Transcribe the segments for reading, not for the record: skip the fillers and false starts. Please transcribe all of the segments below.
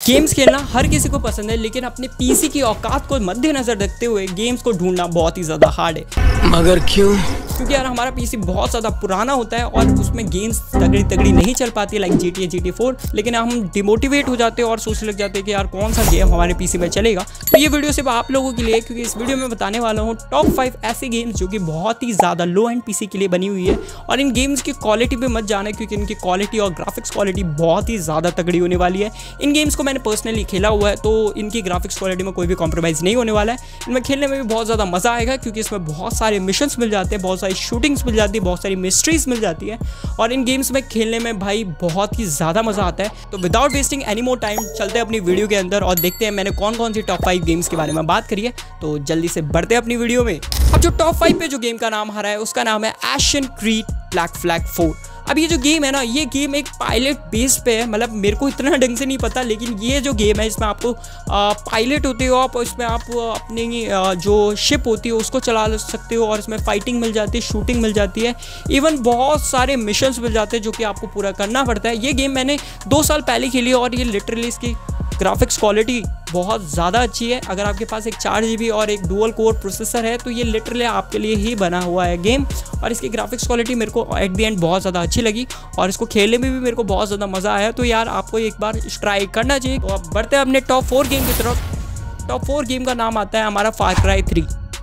Games खेलना हर किसी को पसंद है, लेकिन अपने पीसी की औकात को मद्देनजर रखते हुए गेम्स को ढूंढना बहुत ही ज़्यादा हार्ड है। मगर क्यों? क्योंकि यार हमारा पीसी बहुत ज़्यादा पुराना होता है और उसमें गेम्स तगड़ी नहीं चल पाती लाइक GTA GT 4। लेकिन हम डिमोटिवेट हो जाते हैं और सोचने लग जाते हैं कि यार कौन सा गेम हमारे पीसी में चलेगा। तो ये वीडियो सिर्फ आप लोगों के लिए, क्योंकि इस वीडियो में बताने वाला हूँ टॉप 5 ऐसे गेम्स जो कि बहुत ही ज़्यादा लो एंड पीसी के लिए बनी हुई है। और इन गेम्स की क्वालिटी पे मत जाना, क्योंकि इनकी क्वालिटी और ग्राफिक्स क्वालिटी बहुत ही ज़्यादा तगड़ी होने वाली है। इन गेम्स को मैंने पर्सनली खेला हुआ है, तो इनकी ग्राफिक्स क्वालिटी में कोई भी कॉम्प्रोमाइज़ नहीं होने वाला है। इनमें खेलने में भी बहुत ज़्यादा मज़ा आएगा, क्योंकि इसमें बहुत सारे मिशंस मिल जाते हैं, बहुत सारी शूटिंग्स मिल जाती है, बहुत सारी मिस्ट्रीज मिल जाती है। और इन गेम्स में खेलने में भाई बहुत ही ज़्यादा मज़ा आता है। तो without wasting any more time चलते हैं अपनी वीडियो के अंदर और देखते हैं मैंने कौन कौन सी टॉप 5 गेम्स के बारे में बात करी है। तो जल्दी से बढ़ते हैं अपनी वीडियो में। अब जो टॉप 5 पे जो गेम का नाम आ रहा है उसका नाम है एशियन क्रीड ब्लैक फ्लैग 4। अब ये जो गेम है ना, ये गेम एक पायलट बेस पे है। मतलब मेरे को इतना ढंग से नहीं पता, लेकिन ये जो गेम है इसमें आपको पायलट होते हो आप, इसमें आप अपनी जो शिप होती है उसको चला सकते हो और इसमें फाइटिंग मिल जाती है, शूटिंग मिल जाती है, इवन बहुत सारे मिशंस मिल जाते हैं जो कि आपको पूरा करना पड़ता है। ये गेम मैंने 2 साल पहले खेली और ये लिटरली इसकी ग्राफिक्स क्वालिटी बहुत ज़्यादा अच्छी है। अगर आपके पास एक 4 GB और एक डुअल कोर प्रोसेसर है तो ये लिटरली आपके लिए ही बना हुआ है गेम। और इसकी ग्राफिक्स क्वालिटी मेरे को एट द एंड बहुत ज़्यादा अच्छी लगी और इसको खेलने में भी मेरे को बहुत ज़्यादा मज़ा आया। तो यार आपको एक बार ट्राई करना चाहिए। तो अब बढ़ते हैं अपने टॉप 4 गेम की तरफ। टॉप 4 गेम का नाम आता है हमारा फार क्राई 3।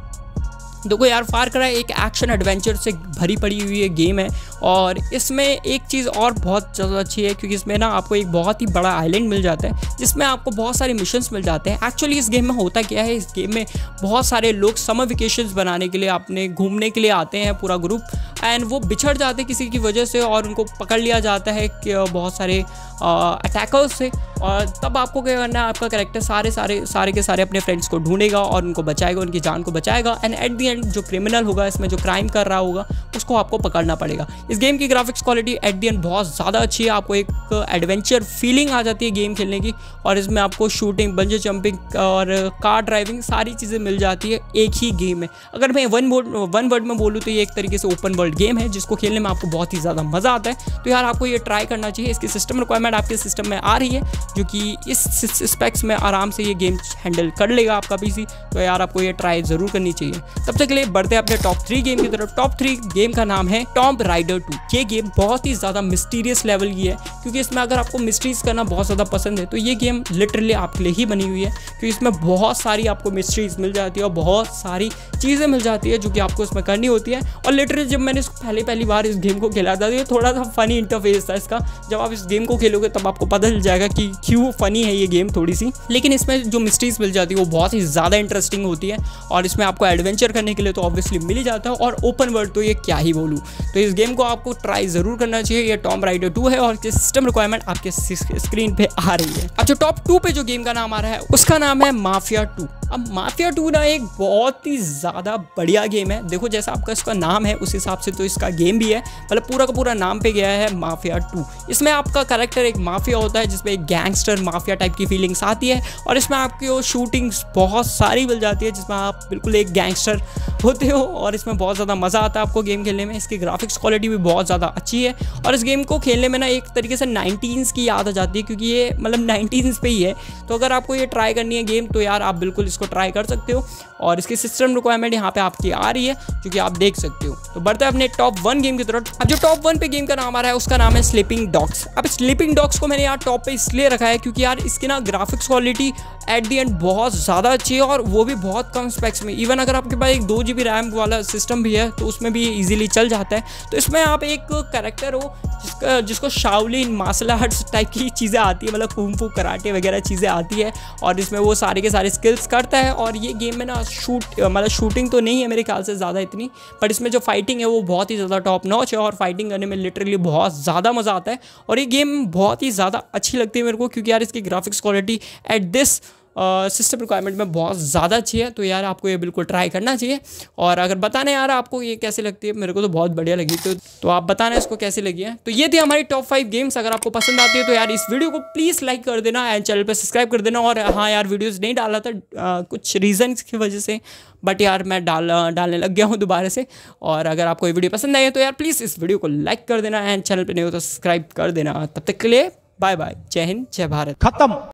देखो यार, फार क्राई एक एक्शन एडवेंचर से भरी पड़ी हुई है गेम है और इसमें एक चीज़ और बहुत ज़्यादा अच्छी है, क्योंकि इसमें ना आपको एक बहुत ही बड़ा आइलैंड मिल जाता है जिसमें आपको बहुत सारे मिशंस मिल जाते हैं। एक्चुअली इस गेम में होता क्या है, इस गेम में बहुत सारे लोग समर वेकेशंस बनाने के लिए अपने घूमने के लिए आते हैं, पूरा ग्रुप, एंड वो बिछड़ जाते हैं किसी की वजह से और उनको पकड़ लिया जाता है कि बहुत सारे अटैकर्स से। और तब आपको क्या करना है, आपका कैरेक्टर सारे के सारे अपने फ्रेंड्स को ढूंढेगा और उनको बचाएगा, उनकी जान को बचाएगा। एंड एट द एंड जो क्रिमिनल होगा इसमें, जो क्राइम कर रहा होगा, उसको आपको पकड़ना पड़ेगा। इस गेम की graphics quality at the end बहुत ज़्यादा अच्छी है। आपको एक एडवेंचर फीलिंग आ जाती है गेम खेलने की और इसमें आपको शूटिंग, बंजी जंपिंग और कार ड्राइविंग सारी चीज़ें मिल जाती है एक ही गेम में। अगर मैं वन वर्ड में बोलूँ तो ये एक तरीके से ओपन वर्ल्ड गेम है जिसको खेलने में आपको बहुत ही ज़्यादा मज़ा आता है। तो यार आपको ये ट्राई करना चाहिए। इसकी सिस्टम रिक्वायरमेंट आपके सिस्टम में आ रही है, जो कि इस स्पेक्स में आराम से ये गेम हैंडल कर लेगा आपका पीसी। तो यार आपको ये ट्राई ज़रूर करनी चाहिए। तब तक के लिए बढ़ते हैं अपने टॉप 3 गेम की तरफ। टॉप 3 गेम का नाम है टॉम्ब राइडर 2। ये गेम बहुत ही ज़्यादा मिस्टीरियस लेवल की है, क्योंकि इसमें अगर आपको मिस्ट्रीज करना बहुत ज़्यादा पसंद है तो ये गेम लिटरली आपके लिए ही बनी हुई है, क्योंकि इसमें बहुत सारी आपको मिस्ट्रीज मिल जाती है और बहुत सारी चीज़ें मिल जाती है जो कि आपको इसमें करनी होती है। और लिटरली जब मैंने पहली बार इस गेम को खेला था तो ये थोड़ा सा फनी इंटरफेस था इसका। जब आप इस गेम को खेलोगे तब आपको पता चल जाएगा कि क्यों फनी है ये गेम थोड़ी सी। लेकिन इसमें जो मिस्ट्रीज मिल जाती है वो बहुत ही ज़्यादा इंटरेस्टिंग होती है और इसमें आपको एडवेंचर करने के लिए तो ऑब्वियसली मिल ही जाता है। और ओपन वर्ल्ड तो ये क्या ही बोलूँ। तो इस गेम को आपको ट्राई ज़रूर करना चाहिए। ये टॉम्ब राइडर 2 है और इसकी सिस्टम रिक्वायरमेंट आपके स्क्रीन पे आ रही है। अब जो टॉप 2 पे जो गेम का नाम आ रहा है उसका नाम है माफिया 2। अब माफिया 2 ना एक बहुत ही ज़्यादा बढ़िया गेम है। देखो जैसा आपका इसका नाम है उस हिसाब से तो इसका गेम भी है, मतलब पूरा का पूरा नाम पे गया है माफिया 2। इसमें आपका कैरेक्टर एक माफिया होता है जिसमें एक गैंगस्टर माफिया टाइप की फीलिंग्स आती है और इसमें आपकी वो शूटिंग्स बहुत सारी मिल जाती है जिसमें आप बिल्कुल एक गैंगस्टर होते हो और इसमें बहुत ज़्यादा मज़ा आता है आपको गेम खेलने में। इसकी ग्राफिक्स क्वालिटी भी बहुत ज़्यादा अच्छी है और इस गेम को खेलने में ना एक तरीके से 19s की याद आ जाती है, क्योंकि ये मतलब 19s पे ही है। तो अगर आपको ये ट्राई करनी है गेम तो यार आप बिल्कुल इसको ट्राई कर सकते हो और इसकी सिस्टम रिक्वायरमेंट यहाँ पे आपकी आ रही है जो कि आप देख सकते हो। तो बढ़ते हैं अपने टॉप 1 गेम की तरफ। अब जो टॉप 1 पे गेम का नाम आ रहा है उसका नाम है स्लीपिंग डॉग्स। अब स्लीपिंग डॉग्स को मैंने यार टॉप पे इसलिए रखा है क्योंकि यार इसकी ना graphics quality at the end बहुत ज़्यादा अच्छी है और वो भी बहुत कम स्पेक्स में। इवन अगर आपके पास एक 2 GB रैम वाला सिस्टम भी है तो उसमें भी इजीली चल जाता है। तो इसमें आप एक कैरेक्टर हो जिसको शाओलिन मार्शल आर्ट्स टाइप की चीज़ें आती है, मतलब कुंग फू कराटे वगैरह चीज़ें आती है और इसमें वो सारे के सारे स्किल्स करता है। और ये गेम में ना मतलब शूटिंग तो नहीं है मेरे ख्याल से ज़्यादा इतनी, बट इसमें जो फाइटिंग है वो बहुत ही ज़्यादा टॉप नॉच है और फाइटिंग करने में लिटरली बहुत ज़्यादा मज़ा आता है। और ये गेम बहुत ही ज़्यादा अच्छी लगती है मेरे को, क्योंकि यार इसकी graphics quality at this system requirement में बहुत ज़्यादा अच्छी है। तो यार आपको ये बिल्कुल ट्राई करना चाहिए। और अगर बताना यार आपको ये कैसे लगती है, मेरे को तो बहुत बढ़िया लगी। तो आप बताना इसको कैसे लगी है। तो ये थी हमारी टॉप 5 गेम्स। अगर आपको पसंद आती है तो यार इस वीडियो को प्लीज़ लाइक कर देना एंड चैनल पर सब्सक्राइब कर देना। और हाँ यार, वीडियोज़ नहीं डाला था कुछ रीज़न्स की वजह से, बट यार मैं डालने लग गया हूँ दोबारा से। और अगर आपको ये वीडियो पसंद आई है तो यार प्लीज़ इस वीडियो को लाइक कर देना एंड चैनल पर नहीं हो तो सब्सक्राइब कर देना। तब तक के लिए बाय बाय, जय हिंद, जय भारत, खत्म।